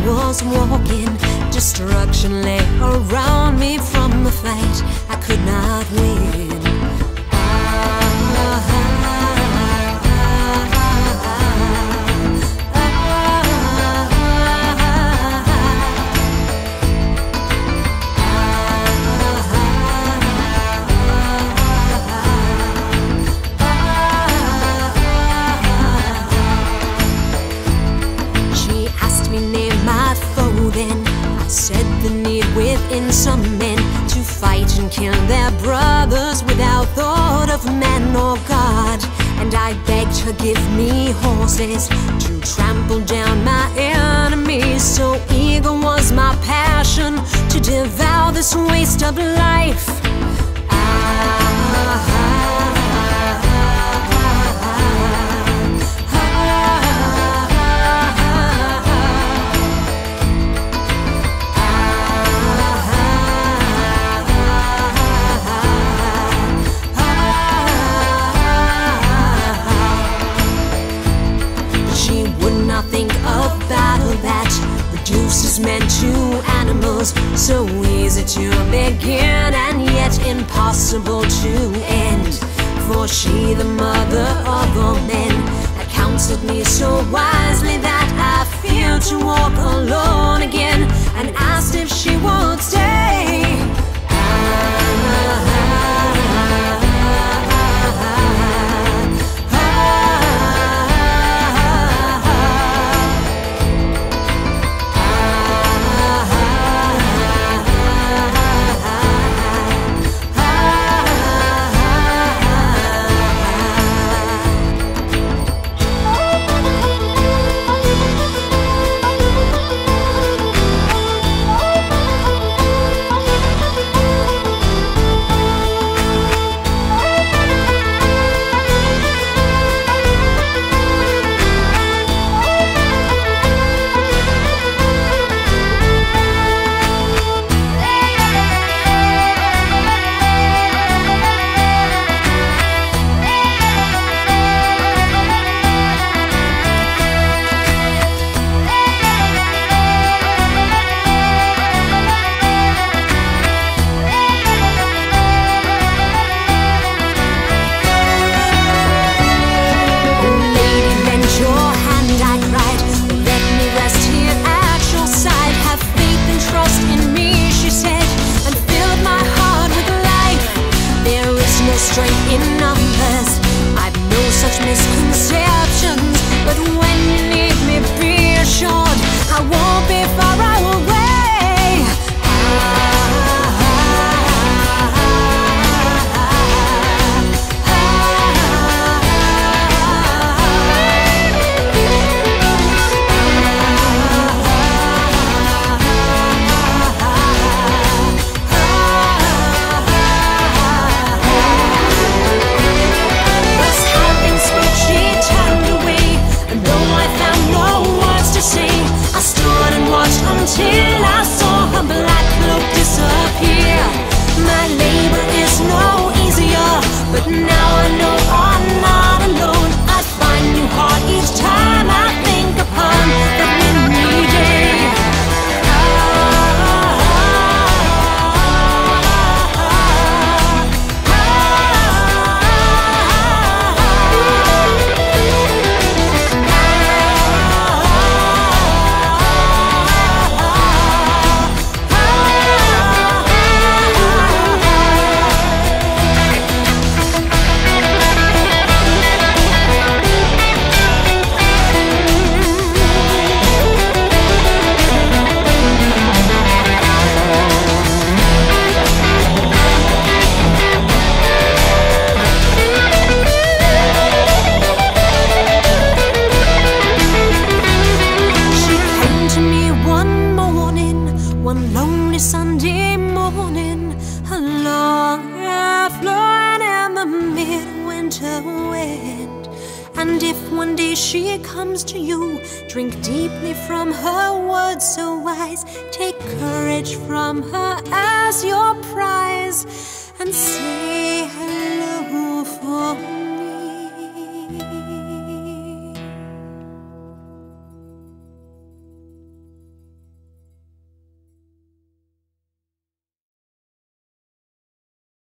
was walking. Destruction lay around me from the fight I could not win. I said the need within some men to fight and kill their brothers without thought of man or God. And I begged her give me horses to trample down my enemies. So eager was my passion to devour this waste of life. Reduces men to animals, so easy to begin and yet impossible to end. For she, the mother of all men, had counseled me so wisely that I feared to walk alone again, and asked if she would stay. Strength in numbers, I've no such misconceptions. But when you need me, be assured I won't be far away. Until I saw her black cloak disappear. My labor is no easier, but now I know I'm not alone. I find new heart each time I think upon that windy day. Sunday morning, along a flowing in the midwinter wind. And if one day she comes to you, drink deeply from her words so wise. Take courage from her as your prize, and say hello for me.